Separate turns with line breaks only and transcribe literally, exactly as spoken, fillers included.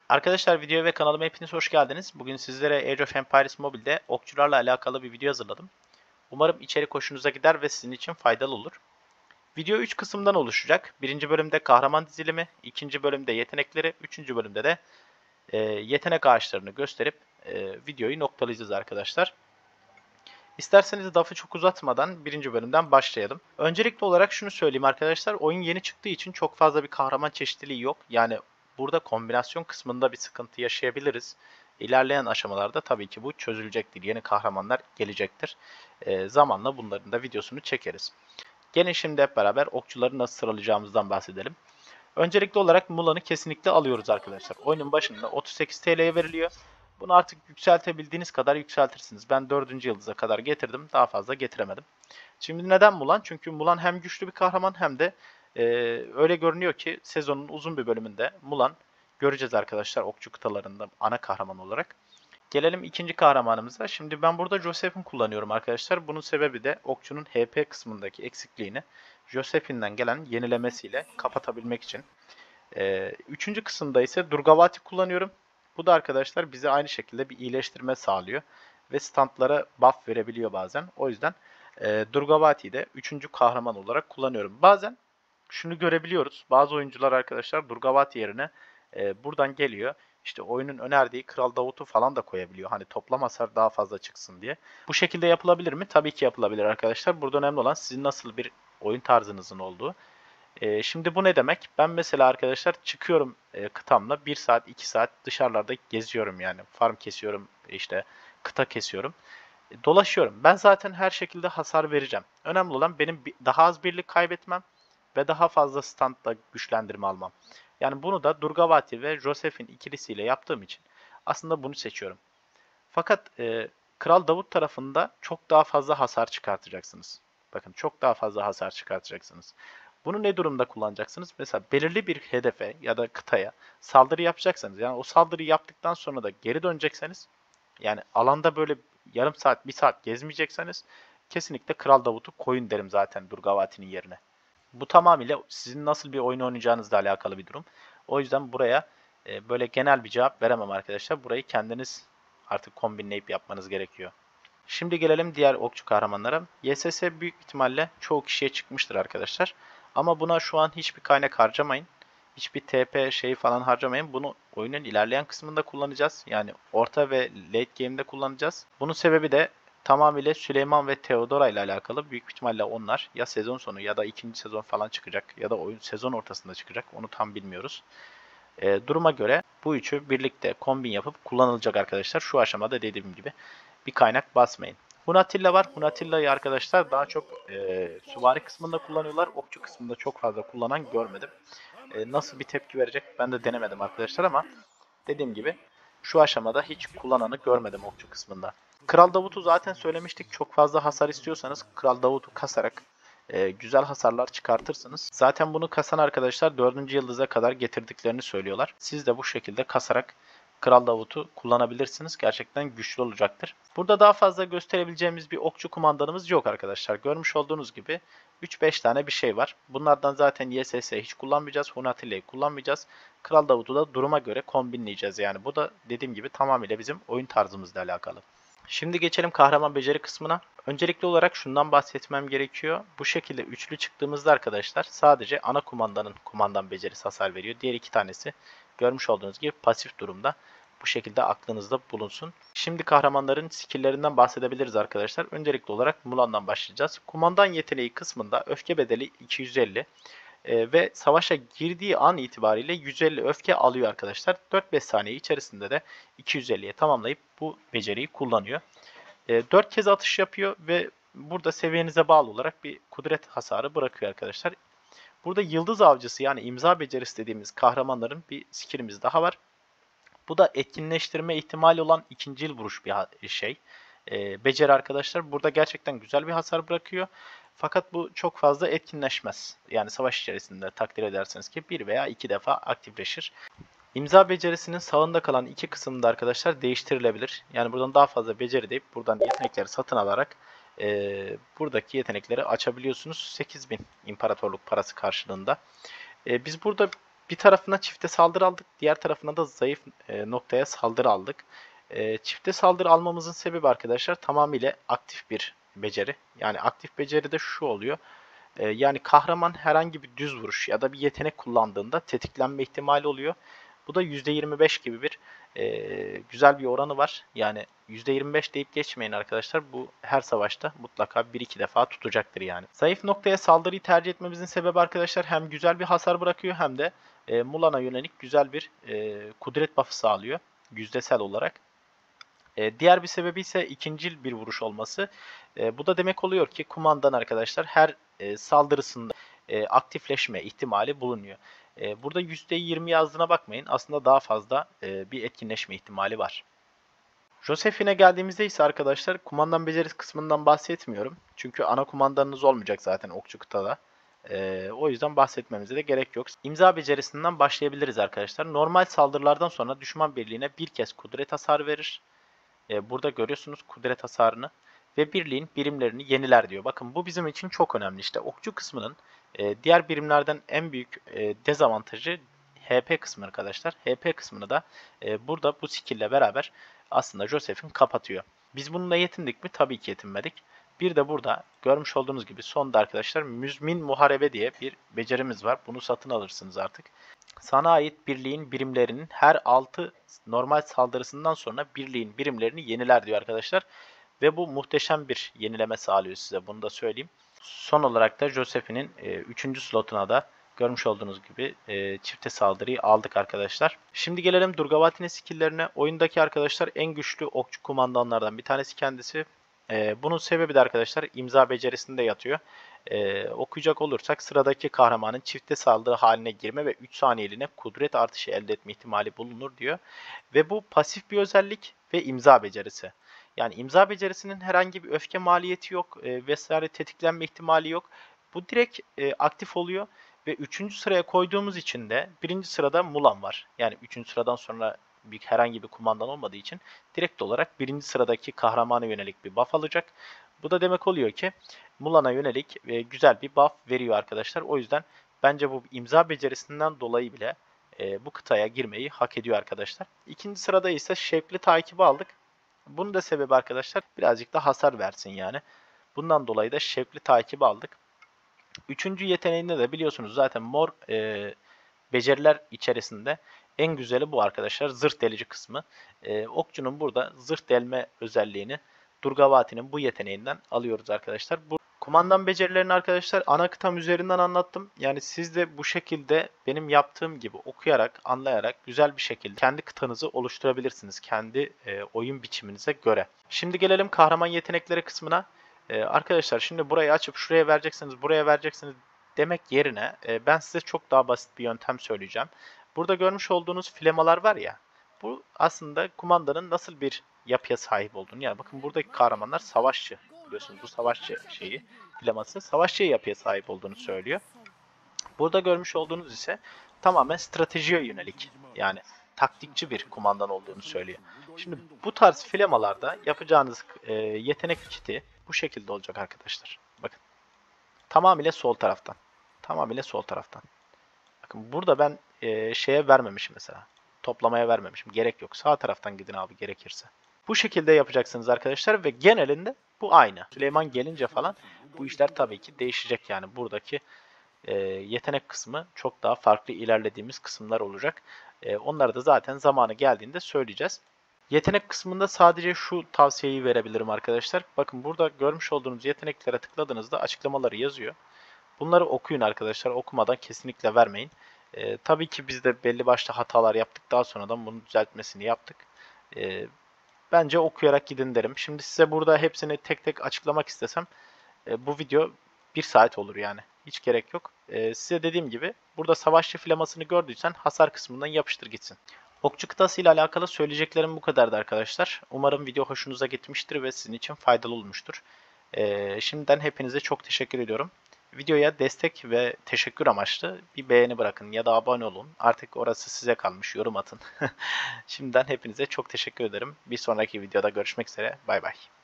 Arkadaşlar videoya ve kanalıma hepiniz hoş geldiniz. Bugün sizlere Age of Empires Mobile'de okçularla alakalı bir video hazırladım. Umarım içerik hoşunuza gider ve sizin için faydalı olur. Video üç kısımdan oluşacak. Birinci bölümde kahraman dizilimi, ikinci bölümde yetenekleri, üçüncü bölümde de e, yetenek ağaçlarını gösterip e, videoyu noktalayacağız arkadaşlar. İsterseniz lafı çok uzatmadan birinci bölümden başlayalım. Öncelikli olarak şunu söyleyeyim arkadaşlar. Oyun yeni çıktığı için çok fazla bir kahraman çeşitliliği yok. Yani burada kombinasyon kısmında bir sıkıntı yaşayabiliriz. İlerleyen aşamalarda tabii ki bu çözülecektir. Yeni kahramanlar gelecektir. E, zamanla bunların da videosunu çekeriz. Gelin şimdi hep beraber okçuları nasıl sıralayacağımızdan bahsedelim. Öncelikli olarak Mulan'ı kesinlikle alıyoruz arkadaşlar. Oyunun başında otuz sekiz T L'ye veriliyor. Bunu artık yükseltebildiğiniz kadar yükseltirsiniz. Ben dördüncü yıldıza kadar getirdim. Daha fazla getiremedim. Şimdi neden Mulan? Çünkü Mulan hem güçlü bir kahraman hem de e, öyle görünüyor ki sezonun uzun bir bölümünde Mulan göreceğiz arkadaşlar okçu kıtalarında ana kahraman olarak. Gelelim ikinci kahramanımıza. Şimdi ben burada Josephine kullanıyorum arkadaşlar. Bunun sebebi de okçunun H P kısmındaki eksikliğini Josephine'den gelen yenilemesiyle kapatabilmek için. Ee, üçüncü kısımda ise Durgavati kullanıyorum. Bu da arkadaşlar bize aynı şekilde bir iyileştirme sağlıyor. Ve standlara buff verebiliyor bazen. O yüzden e, Durgavati'yi de üçüncü kahraman olarak kullanıyorum. Bazen şunu görebiliyoruz. Bazı oyuncular arkadaşlar Durgavati yerine e, buradan geliyor. İşte oyunun önerdiği Kral Davut'u falan da koyabiliyor. Hani toplam hasar daha fazla çıksın diye. Bu şekilde yapılabilir mi? Tabii ki yapılabilir arkadaşlar. Burada önemli olan sizin nasıl bir oyun tarzınızın olduğu. E, şimdi bu ne demek? Ben mesela arkadaşlar çıkıyorum e, kıtamla bir saat iki saat dışarılarda geziyorum yani. Farm kesiyorum, işte kıta kesiyorum. E, dolaşıyorum. Ben zaten her şekilde hasar vereceğim. Önemli olan benim daha az birlik kaybetmem ve daha fazla standla güçlendirme almam. Yani bunu da Durgavati ve Josephine ikilisiyle yaptığım için aslında bunu seçiyorum. Fakat e, Kral Davut tarafında çok daha fazla hasar çıkartacaksınız. Bakın çok daha fazla hasar çıkartacaksınız. Bunu ne durumda kullanacaksınız? Mesela belirli bir hedefe ya da kıtaya saldırı yapacaksanız, yani o saldırıyı yaptıktan sonra da geri dönecekseniz, yani alanda böyle yarım saat, bir saat gezmeyecekseniz kesinlikle Kral Davut'u koyun derim zaten Durgavati'nin yerine. Bu tamamıyla sizin nasıl bir oyun oynayacağınızla alakalı bir durum. O yüzden buraya e, böyle genel bir cevap veremem arkadaşlar. Burayı kendiniz artık kombinleyip yapmanız gerekiyor. Şimdi gelelim diğer okçu kahramanlara. Y S S büyük ihtimalle çoğu kişiye çıkmıştır arkadaşlar. Ama buna şu an hiçbir kaynak harcamayın. Hiçbir T P şeyi falan harcamayın. Bunu oyunun ilerleyen kısmında kullanacağız. Yani orta ve late game'de kullanacağız. Bunun sebebi de tamamıyla Süleyman ve Theodora ile alakalı. Büyük ihtimalle onlar ya sezon sonu ya da ikinci sezon falan çıkacak. Ya da oyun sezon ortasında çıkacak. Onu tam bilmiyoruz. E, duruma göre bu üçü birlikte kombin yapıp kullanılacak arkadaşlar. Şu aşamada dediğim gibi bir kaynak basmayın. Hunatilla var. Hunatilla'yı arkadaşlar daha çok e, süvari kısmında kullanıyorlar. Okçu kısmında çok fazla kullanan görmedim. E, nasıl bir tepki verecek ben de denemedim arkadaşlar ama dediğim gibi şu aşamada hiç kullananı görmedim okçu kısmında. Kral Davut'u zaten söylemiştik. Çok fazla hasar istiyorsanız Kral Davut'u kasarak e, güzel hasarlar çıkartırsınız. Zaten bunu kasan arkadaşlar dördüncü yıldıza kadar getirdiklerini söylüyorlar. Siz de bu şekilde kasarak Kral Davut'u kullanabilirsiniz. Gerçekten güçlü olacaktır. Burada daha fazla gösterebileceğimiz bir okçu kumandanımız yok arkadaşlar. Görmüş olduğunuz gibi üç beş tane bir şey var. Bunlardan zaten Y S S hiç kullanmayacağız. Hunatilla'yı kullanmayacağız. Kral Davut'u da duruma göre kombinleyeceğiz. Yani bu da dediğim gibi tamamıyla bizim oyun tarzımızla alakalı. Şimdi geçelim kahraman beceri kısmına. Öncelikli olarak şundan bahsetmem gerekiyor. Bu şekilde üçlü çıktığımızda arkadaşlar sadece ana kumandanın kumandan becerisi hasar veriyor. Diğer iki tanesi görmüş olduğunuz gibi pasif durumda. Bu şekilde aklınızda bulunsun. Şimdi kahramanların skill'lerinden bahsedebiliriz arkadaşlar. Öncelikli olarak Mulan'dan başlayacağız. Kumandan yeteneği kısmında öfke bedeli iki yüz elli e, ve savaşa girdiği an itibariyle yüz elli öfke alıyor arkadaşlar. dört beş saniye içerisinde de iki yüz elliye tamamlayıp bu beceriyi kullanıyor. E, dört kez atış yapıyor ve burada seviyenize bağlı olarak bir kudret hasarı bırakıyor arkadaşlar. Burada yıldız avcısı yani imza becerisi dediğimiz kahramanların bir skillimiz daha var. Bu da etkinleştirme ihtimali olan ikinci yıl vuruş bir şey. E, beceri arkadaşlar. Burada gerçekten güzel bir hasar bırakıyor. Fakat bu çok fazla etkinleşmez. Yani savaş içerisinde takdir ederseniz ki bir veya iki defa aktifleşir. İmza becerisinin sağında kalan iki kısımda arkadaşlar değiştirilebilir. Yani buradan daha fazla beceri deyip buradan yetenekleri satın alarak e, buradaki yetenekleri açabiliyorsunuz. sekiz bin imparatorluk parası karşılığında. E, biz burada Bir tarafına çifte saldırı aldık. Diğer tarafına da zayıf e, noktaya saldırı aldık. E, çifte saldırı almamızın sebebi arkadaşlar tamamıyla aktif bir beceri. Yani aktif beceri de şu oluyor. E, yani kahraman herhangi bir düz vuruş ya da bir yetenek kullandığında tetiklenme ihtimali oluyor. Bu da yüzde yirmi beş gibi bir e, güzel bir oranı var. Yani yüzde yirmi beş deyip geçmeyin arkadaşlar. Bu her savaşta mutlaka bir iki defa tutacaktır yani. Zayıf noktaya saldırıyı tercih etmemizin sebebi arkadaşlar hem güzel bir hasar bırakıyor hem de e, Mulan'a yönelik güzel bir e, kudret buff'ı sağlıyor yüzdesel olarak. E, diğer bir sebebi ise ikincil bir vuruş olması. E, bu da demek oluyor ki kumandan arkadaşlar her e, saldırısında e, aktifleşme ihtimali bulunuyor. E, burada yüzde yirmi yazdığına bakmayın. Aslında daha fazla e, bir etkinleşme ihtimali var. Josephine geldiğimizde ise arkadaşlar kumandan becerisi kısmından bahsetmiyorum. Çünkü ana kumandanınız olmayacak zaten okçu kıtada. Ee, o yüzden bahsetmemize de gerek yok. İmza becerisinden başlayabiliriz arkadaşlar. Normal saldırılardan sonra düşman birliğine bir kez kudret hasarı verir. Ee, burada görüyorsunuz kudret hasarını. Ve birliğin birimlerini yeniler diyor. Bakın bu bizim için çok önemli. İşte okçu kısmının e, diğer birimlerden en büyük e, dezavantajı H P kısmı arkadaşlar. H P kısmını da e, burada bu skill ile beraber aslında Joseph'in kapatıyor. Biz bununla yetindik mi? Tabii ki yetinmedik. Bir de burada görmüş olduğunuz gibi sonda arkadaşlar müzmin muharebe diye bir becerimiz var. Bunu satın alırsınız artık. Sana ait birliğin birimlerinin her altı normal saldırısından sonra birliğin birimlerini yeniler diyor arkadaşlar. Ve bu muhteşem bir yenileme sağlıyor size. Bunu da söyleyeyim. Son olarak da Josephine'in üçüncü slotuna da görmüş olduğunuz gibi e, çifte saldırıyı aldık arkadaşlar. Şimdi gelelim Durgavati'nin skill'lerine. Oyundaki arkadaşlar en güçlü okçu kumandanlardan bir tanesi kendisi. E, bunun sebebi de arkadaşlar imza becerisinde yatıyor. E, okuyacak olursak sıradaki kahramanın çifte saldırı haline girme ve üç saniyeliğine kudret artışı elde etme ihtimali bulunur diyor. Ve bu pasif bir özellik ve imza becerisi. Yani imza becerisinin herhangi bir öfke maliyeti yok e, vesaire tetiklenme ihtimali yok. Bu direkt e, aktif oluyor ve üçüncü sıraya koyduğumuz için de birinci sırada Mulan var. Yani üçüncü sıradan sonra bir herhangi bir kumandan olmadığı için direkt olarak birinci sıradaki kahramana yönelik bir buff alacak. Bu da demek oluyor ki Mulan'a yönelik e, güzel bir buff veriyor arkadaşlar. O yüzden bence bu imza becerisinden dolayı bile e, bu kıtaya girmeyi hak ediyor arkadaşlar. İkinci sırada ise şevkli takibi aldık. Bunun da sebebi arkadaşlar birazcık da hasar versin yani. Bundan dolayı da şevkli takibi aldık. Üçüncü yeteneğinde de biliyorsunuz zaten mor e, beceriler içerisinde en güzeli bu arkadaşlar. Zırh delici kısmı. E, okçunun burada zırh delme özelliğini Durgavati'nin bu yeteneğinden alıyoruz arkadaşlar. Bu kumandan becerilerini arkadaşlar ana kıtam üzerinden anlattım. Yani siz de bu şekilde benim yaptığım gibi okuyarak, anlayarak güzel bir şekilde kendi kıtanızı oluşturabilirsiniz. Kendi e, oyun biçiminize göre. Şimdi gelelim kahraman yetenekleri kısmına. Ee, arkadaşlar şimdi burayı açıp şuraya vereceksiniz, buraya vereceksiniz demek yerine e, ben size çok daha basit bir yöntem söyleyeceğim. Burada görmüş olduğunuz flemalar var ya, bu aslında kumandanın nasıl bir yapıya sahip olduğunu. Yani bakın buradaki kahramanlar savaşçı. Biliyorsunuz bu savaşçı şeyi, flaması savaşçı yapıya sahip olduğunu söylüyor. Burada görmüş olduğunuz ise tamamen stratejiye yönelik. Yani taktikçi bir kumandan olduğunu söylüyor. Şimdi bu tarz flemalarda yapacağınız e, yetenek kiti bu şekilde olacak arkadaşlar. Bakın. Tamamıyla sol taraftan. Tamamıyla sol taraftan. Bakın burada ben e, şeye vermemişim mesela. Toplamaya vermemişim. Gerek yok. Sağ taraftan gidin abi gerekirse. Bu şekilde yapacaksınız arkadaşlar ve genelinde bu aynı. Süleyman gelince falan bu işler tabii ki değişecek yani. Buradaki e, yetenek kısmı çok daha farklı ilerlediğimiz kısımlar olacak. E, onları da zaten zamanı geldiğinde söyleyeceğiz. Yetenek kısmında sadece şu tavsiyeyi verebilirim arkadaşlar. Bakın burada görmüş olduğunuz yeteneklere tıkladığınızda açıklamaları yazıyor. Bunları okuyun arkadaşlar. Okumadan kesinlikle vermeyin. E, tabii ki biz de belli başlı hatalar yaptık. Daha sonradan bunun düzeltmesini yaptık. E, bence okuyarak gidin derim. Şimdi size burada hepsini tek tek açıklamak istesem e, bu video bir saat olur yani. Hiç gerek yok. E, size dediğim gibi burada savaşçı flamasını gördüysen hasar kısmından yapıştır gitsin. Okçu kıtası ile alakalı söyleyeceklerim bu kadardı arkadaşlar. Umarım video hoşunuza gitmiştir ve sizin için faydalı olmuştur. E, şimdiden hepinize çok teşekkür ediyorum. Videoya destek ve teşekkür amaçlı bir beğeni bırakın ya da abone olun. Artık orası size kalmış. Yorum atın. Şimdiden hepinize çok teşekkür ederim. Bir sonraki videoda görüşmek üzere. Bay bay.